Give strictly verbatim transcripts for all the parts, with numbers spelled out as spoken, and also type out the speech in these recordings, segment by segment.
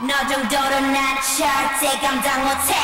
너 정도로 난 절대 감당 못해.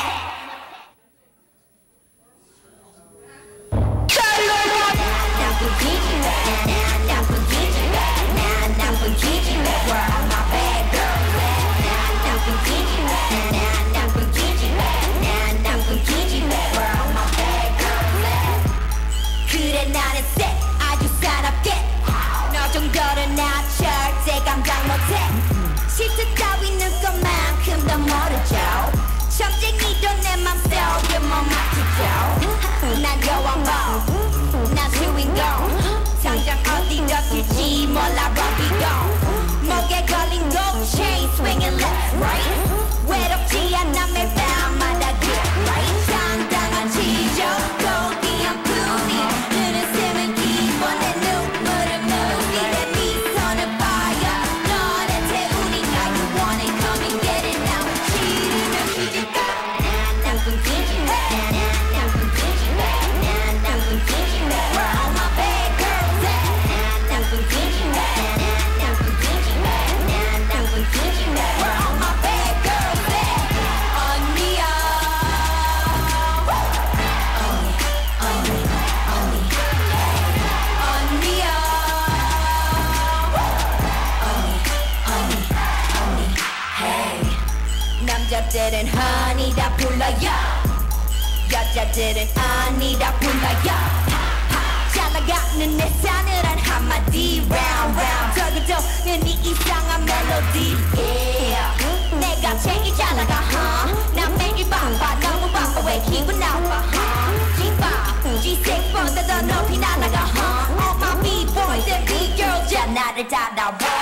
나쁜 기질래, 난 나쁜 기질래, 난 나쁜 기질래. We're on my bad girl. 난 나쁜 기질래, 난 나쁜 기질래, 난 나쁜 기질래. We're on my bad girl. 그래 나는 쎄 아주 사납게. 너 정도로 나 절대 감당 못해. 실제 따위는 것만큼 더 모르죠. 점쟁이도 내 맘속에 못 맡기죠. 난 여왕벌, 난 주인공. 당장 어디 덮일지 몰라 버리고. 목에 걸린 gold chain swinging left right. 외롭지 않아 매일 밤마다 get right. 당당한 지적 고귀한 분이 눈은 스면 기본 내 눈물을 묻기 내 미소는 fire. 너는 태우니까 you want it come and get it now. 싫으면 뒤질까. 난 나쁜 기질래, 난 나쁜 기질래, 난 나쁜 기질래. We're all my bad girls. 난 나쁜 기질래, 난 나쁜 기질래, 난 나쁜 기질래. We're all my bad girls. 언니야. 언니, 언니, 언니. 언니야. 언니, 언니, 언니. Hey. 남자들은 honey다 불러요. 여자들은 아니다 불러요. 잘 나가는 내 싸늘한 한마디 round round. 적어도 네 이상한 멜로디. Yeah. 내가 제일 잘 나가 huh? 난 매일 바빠 너무 바빠 왜 기분 나빠 huh? G5, G6보다 더 높이 날아가 huh? All my B-boys and B-girls 야 나를 따라와.